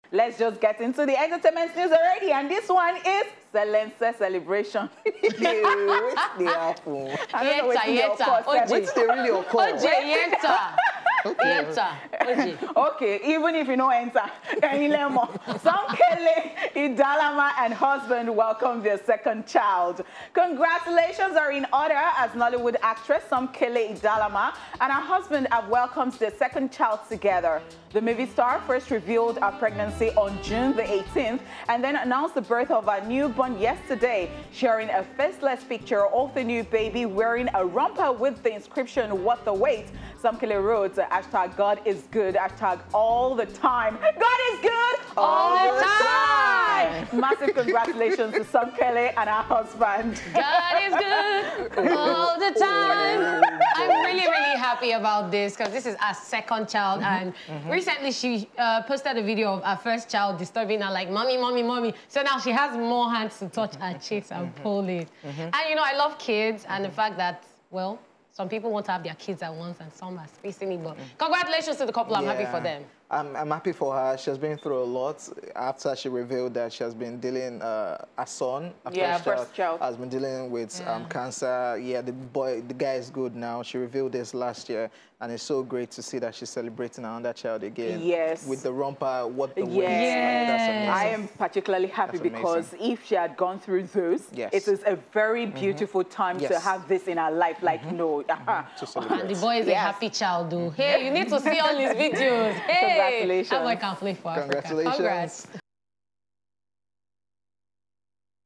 Let's just get into the entertainment news already. And this one is Celeste celebration. What's the apple? I don't know what's the really occur? Okay, even if you don't enter, Somkele Idalama and husband welcome their second child. Congratulations are in order as Nollywood actress Somkele Idalama and her husband have welcomed their second child together. The movie star first revealed her pregnancy on June the 18th and then announced the birth of her newborn yesterday, sharing a faceless picture of the new baby wearing a romper with the inscription, "What the wait?" Somkele wrote, hashtag God is good, hashtag all the time. God is good all the time! Massive congratulations to Somkele and her husband. God is good all the time. I'm really, really happy about this because this is our second child. And recently she posted a video of her first child disturbing her like, mommy, mommy, mommy. So now she has more hands to touch her cheeks and pull it. And you know, I love kids and the fact that, well, some people want to have their kids at once and some are spacing it, but congratulations to the couple. I'm happy for them. I'm happy for her. She has been through a lot. After she revealed that she has been dealing, her son, first child, has been dealing with cancer. Yeah, the guy is good now. She revealed this last year, and it's so great to see that she's celebrating another child again. Yes. With the romper, what the wait. That's amazing. I am particularly happy because if she had gone through those, it is a very beautiful time to have this in her life. Like, no. To celebrate. And the boy is a happy child, though. Hey, you need to see all his videos. Hey, congratulations. That boy can play for Africa. Congratulations. Congrats.